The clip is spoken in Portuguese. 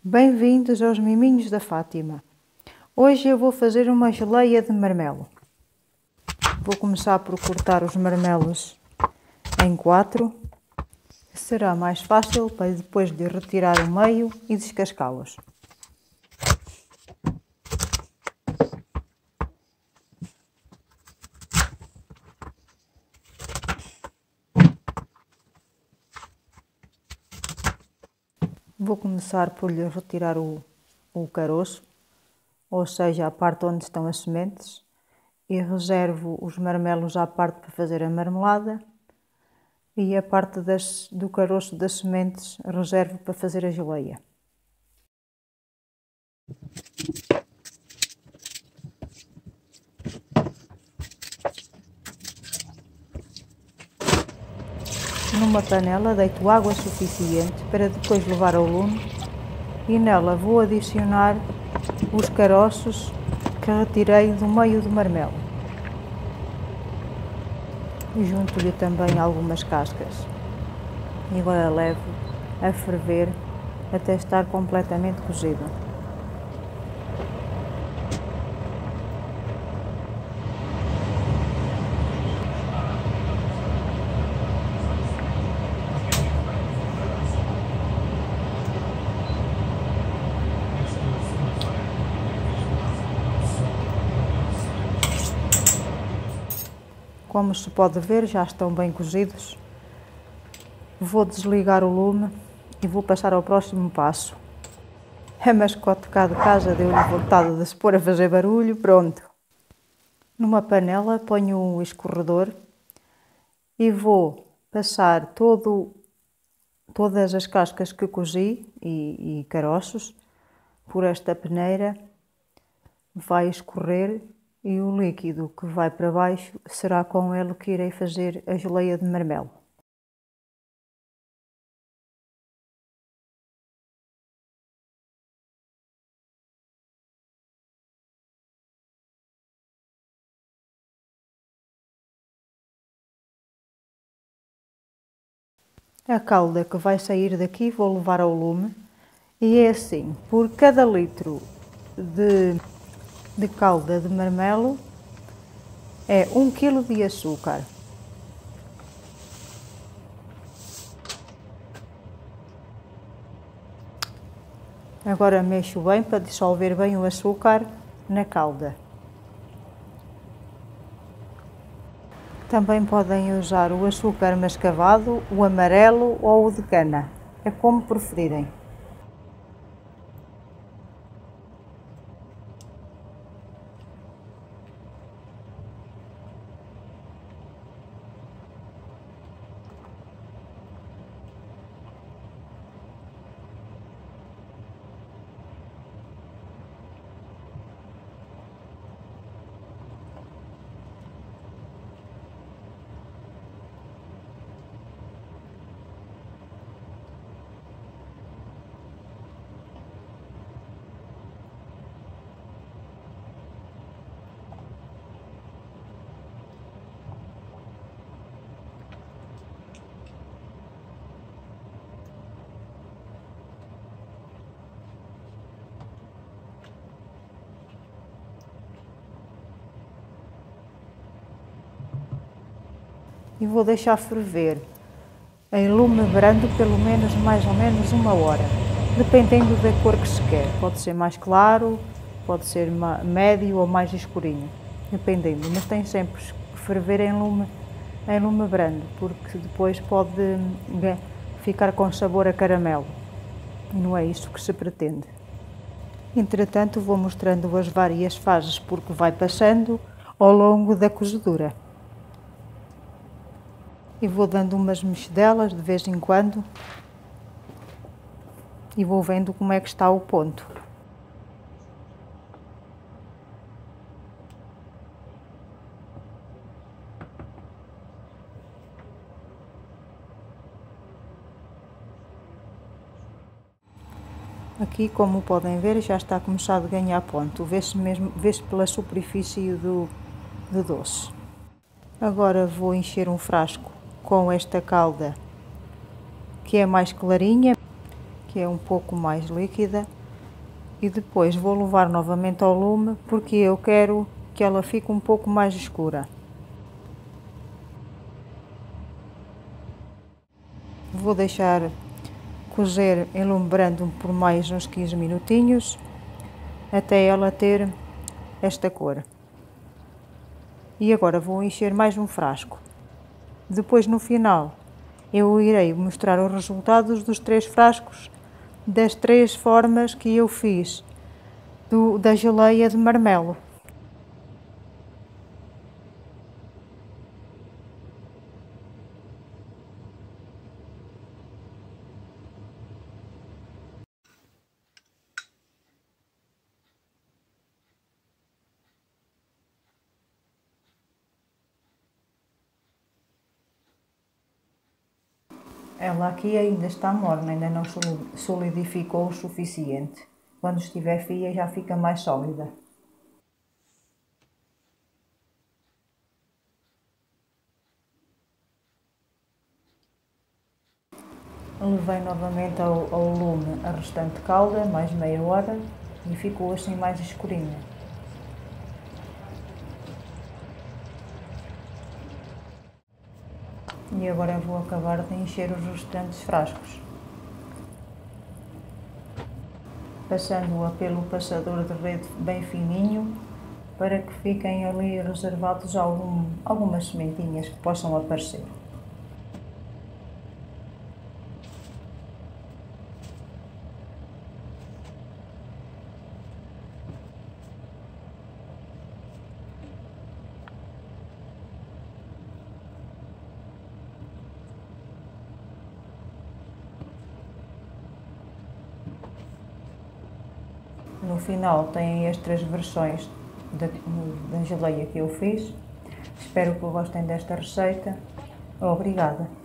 Bem-vindos aos Miminhos da Fátima. Hoje eu vou fazer uma geleia de marmelo. Vou começar por cortar os marmelos em 4. Será mais fácil para depois de retirar o meio e descascá-los. Vou começar por lhe retirar o caroço, ou seja, a parte onde estão as sementes, e reservo os marmelos à parte para fazer a marmelada e a parte do caroço das sementes reservo para fazer a geleia. Numa panela deito água suficiente para depois levar ao lume e nela vou adicionar os caroços que retirei do meio do marmelo. Junto-lhe também algumas cascas. E agora levo a ferver até estar completamente cozido. Como se pode ver, já estão bem cozidos. Vou desligar o lume e vou passar ao próximo passo. A mascote cá de casa deu-lhe vontade de se pôr a fazer barulho, pronto. Numa panela ponho um escorredor e vou passar todas as cascas que cozi e caroços por esta peneira. Vai escorrer e o líquido que vai para baixo será com ele que irei fazer a geleia de marmelo. A calda que vai sair daqui vou levar ao lume e é assim, por cada litro de calda de marmelo é 1 kg de açúcar. Agora mexo bem para dissolver bem o açúcar na calda. Também podem usar o açúcar mascavado, o amarelo ou o de cana, é como preferirem. E vou deixar ferver em lume brando pelo menos mais ou menos 1 hora, dependendo da cor que se quer. Pode ser mais claro, pode ser médio ou mais escurinho, dependendo, mas tem sempre que ferver em lume brando, porque depois pode ficar com sabor a caramelo e não é isso que se pretende. Entretanto, vou mostrando as várias fases porque vai passando ao longo da cozedura. E vou dando umas mexidelas de vez em quando e vou vendo como é que está o ponto. Aqui, como podem ver, já está a começar a ganhar ponto. Vê-se pela superfície do doce. Agora vou encher um frasco com esta calda que é mais clarinha, que é um pouco mais líquida, e depois vou levar novamente ao lume porque eu quero que ela fique um pouco mais escura. Vou deixar cozer em lume brando por mais uns 15 minutinhos até ela ter esta cor. E agora vou encher mais um frasco. Depois, no final, eu irei mostrar os resultados dos 3 frascos, das 3 formas que eu fiz da geleia de marmelo. Ela aqui ainda está morna, ainda não solidificou o suficiente. Quando estiver fria já fica mais sólida. Levei novamente ao lume a restante calda, mais meia hora, e ficou assim mais escurinha. E agora vou acabar de encher os restantes frascos, passando-a pelo passador de rede bem fininho, para que fiquem ali reservados algumas sementinhas que possam aparecer. No final têm as 3 versões da geleia que eu fiz. Espero que gostem desta receita. Obrigada!